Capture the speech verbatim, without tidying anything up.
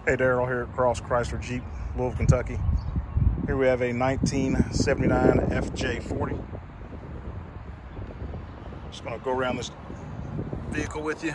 Hey, Daryl here at Cross Chrysler Jeep, Louisville, Kentucky. Here we have a nineteen seventy-nine F J forty. Just gonna go around this vehicle with you.